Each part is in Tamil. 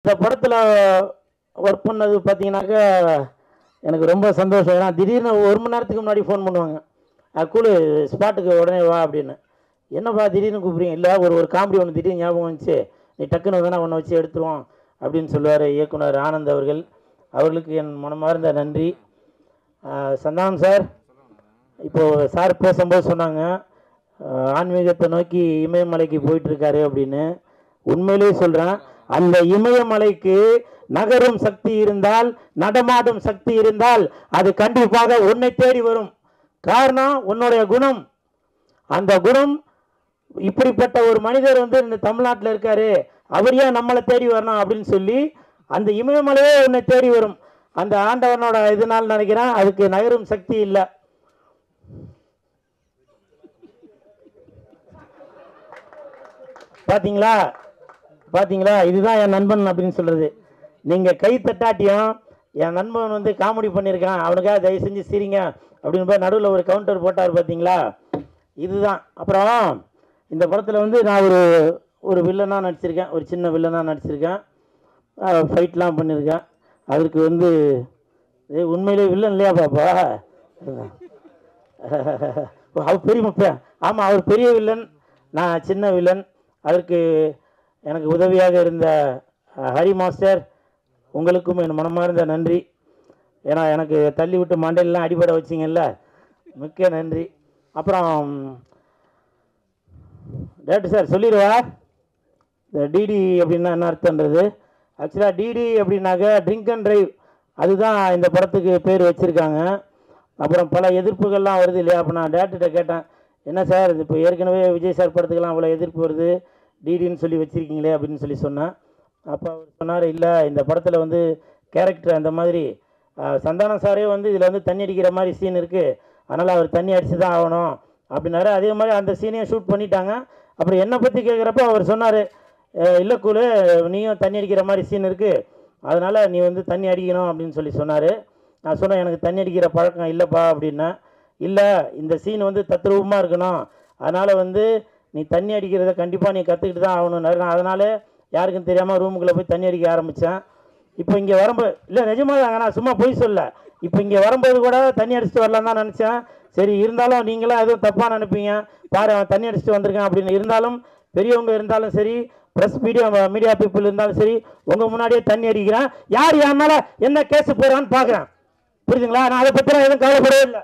இந்த படத்தில் ஒர்க் பண்ணது பார்த்தீங்கன்னாக்கா எனக்கு ரொம்ப சந்தோஷம். ஏன்னா திடீர்னு 1 மணி நேரத்துக்கு முன்னாடி ஃபோன் பண்ணுவாங்க, கூலு ஸ்பாட்டுக்கு உடனே வா அப்படின்னு. என்னப்பா திடீர்னு கூப்பிடுறீங்க? இல்லை ஒரு காமெடி ஒன்று திடீர்னு ஞாபகம் வந்துச்சு, நீ டக்குன்னு வேணா ஒன்று வச்சு எடுத்துருவோம் அப்படின்னு சொல்லுவார் இயக்குனர் ஆனந்த் அவர்கள். அவர்களுக்கு என் மனமார்ந்த நன்றி. சந்தானம் சார், இப்போது சார் பேசும்போது சொன்னாங்க ஆன்மீகத்தை நோக்கி இமயமலைக்கு போயிட்டுருக்காரு அப்படின்னு. உண்மையிலே சொல்கிறேன், அந்த இமயமலைக்கு நகரும் சக்தி இருந்தால், நடமாடும் சக்தி இருந்தால், அது கண்டிப்பாக உன்னை தேடி வரும். காரணம் உன்னுடைய குணம். அந்த குணம், இப்படிப்பட்ட ஒரு மனிதர் வந்து இந்த தமிழ்நாட்டில் இருக்காரு, அவர் ஏன் நம்மளை தேடி வரணும் அப்படின்னு சொல்லி அந்த இமயமலையே உன்னை தேடி வரும். அந்த ஆண்டவனோட இதனால் நினைக்கிறேன் அதுக்கு நகரும் சக்தி இல்லை. பார்த்தீங்களா பார்த்தீங்களா, இதுதான் என் நண்பன் அப்படின்னு சொல்கிறது. நீங்கள் கை தட்டாட்டியும் என் நண்பன் வந்து காமெடி பண்ணியிருக்கான், அவனுக்காக தயவு செஞ்சு சிரிங்க அப்படின்னு போய் நடுவில் ஒரு கவுண்டர் போட்டார் பார்த்தீங்களா, இதுதான். அப்புறம் இந்த படத்தில் வந்து நான் ஒரு வில்லனாக நடிச்சிருக்கேன், ஒரு சின்ன வில்லனாக நடிச்சிருக்கேன், ஃபைட்லாம் பண்ணியிருக்கேன். அதற்கு வந்து உண்மையிலே வில்லன் இல்லையா பாப்பா? அவர் பெரிய, ஆமாம் அவர் பெரிய வில்லன், நான் சின்ன வில்லன். அதற்கு எனக்கு உதவியாக இருந்த ஹரி மாஸ்டர், உங்களுக்கும் என் மனமார்ந்த நன்றி. ஏன்னா எனக்கு தள்ளி விட்டு மண்டையிலாம் அடிபட வச்சிங்கல்ல, மிக்க நன்றி. அப்புறம் டேரக்டர் சார் சொல்லிடுவா, இந்த டிடி அப்படின்னா என்ன அர்த்தன்றது. ஆக்சுவலாக டிடி அப்படின்னாக்க ட்ரிங்க் அண்ட் ட்ரைவ், அதுதான் இந்த படத்துக்கு பேர் வச்சுருக்காங்க. அப்புறம் பல எதிர்ப்புகள்லாம் வருது இல்லையா. அப்போ நான் டேரக்டர்கிட்ட கேட்டேன், என்ன சார் இது இப்போ ஏற்கனவே விஜய் சார் படத்துக்கெல்லாம் அவ்வளோ எதிர்ப்பு வருது, டிடின்னு சொல்லி வச்சுருக்கீங்களே அப்படின்னு சொல்லி சொன்னேன். அப்போ அவர் சொன்னார், இல்லை இந்த படத்தில் வந்து கேரக்டர் அந்த மாதிரி சந்தானம் சாரே வந்து இதில் வந்து தண்ணி அடிக்கிற மாதிரி சீன் இருக்குது, அதனால் அவர் தண்ணி அடித்து தான் ஆகணும் அப்படின்னாரு. அதே மாதிரி அந்த சீனையும் ஷூட் பண்ணிட்டாங்க. அப்புறம் என்னை பற்றி கேட்குறப்ப அவர் சொன்னார், இல்லை கூலு நீயும் தண்ணி அடிக்கிற மாதிரி சீன் இருக்குது, அதனால் நீ வந்து தண்ணி அடிக்கணும் அப்படின்னு சொல்லி சொன்னார். நான் சொன்னேன், எனக்கு தண்ணி அடிக்கிற பழக்கம் இல்லைப்பா அப்படின்னா. இல்லை இந்த சீன் வந்து தத்ரூபமாக இருக்கணும், அதனால் வந்து நீ தண்ணி அடிக்கிறத கண்டிப்பாக நீ கற்றுக்கிட்டு தான் ஆகணும்னாரு. நான் அதனால் யாருக்கும் தெரியாமல் ரூமுக்குள்ளே போய் தண்ணி அடிக்க ஆரம்பித்தேன். இப்போ இங்கே வரும்போது, இல்லை நிஜமாக தாங்க, நான் சும்மா போய் சொல்ல, இப்போ இங்கே வரும்போது கூட தண்ணி அடிச்சுட்டு வரலாம் தான் நினச்சேன். சரி இருந்தாலும் நீங்களாம் எதுவும் தப்பாக நினைப்பீங்க, பாரு அவன் தண்ணி அடிச்சுட்டு வந்திருக்கான் அப்படின்னு. இருந்தாலும் பெரியவங்க இருந்தாலும் சரி, ப்ரெஸ் மீடியா பீப்புள் இருந்தாலும் சரி, உங்கள் முன்னாடியே தண்ணி அடிக்கிறேன். யார் என் மேலே என்ன கேஸ் போகிறான்னு பார்க்குறேன், புரியுதுங்களா? நான் அதை பற்றிலாம் எதுவும் கவலைப்படவே இல்லை.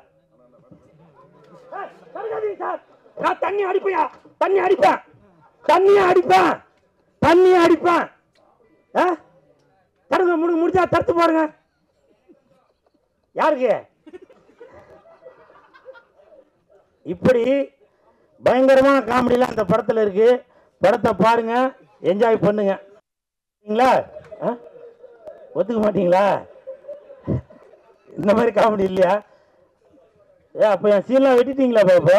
சார் நான் தண்ணி அடிப்பையா, தண்ணி அடிப்பேன், தண்ணியை அடிப்பேன், தண்ணியை அடிப்பேன். தடுங்க, முடிஞ்சா தடுத்து பாருங்க. யாருக்கு இப்படி பயங்கரமான காமெடிலாம் அந்த படத்தில் இருக்கு. படத்தை பாருங்க, என்ஜாய் பண்ணுங்க. சரிங்களா? ஒத்துக்க மாட்டீங்களா? இந்த மாதிரி காமெடி இல்லையா? அப்போ என் சீன்லாம் வெட்டிட்டீங்களா பாப்பா?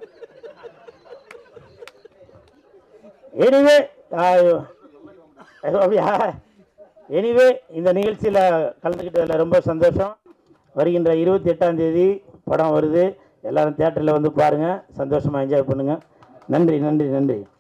எனிவே அப்படியா? எனிவே இந்த நிகழ்ச்சியில் கலந்துக்கிட்டதில் ரொம்ப சந்தோஷம். வருகின்ற 28ஆம் தேதி படம் வருது, எல்லாரும் தியேட்டரில் வந்து பாருங்கள், சந்தோஷமாக என்ஜாய் பண்ணுங்கள். நன்றி நன்றி நன்றி.